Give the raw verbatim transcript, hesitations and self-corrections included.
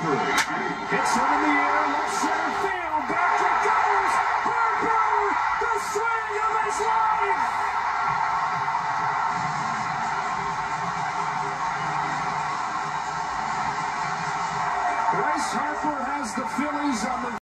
Harper. Hits one in the air, left center field. Back it goes. Harper, the swing of his life. Bryce Harper has the Phillies on the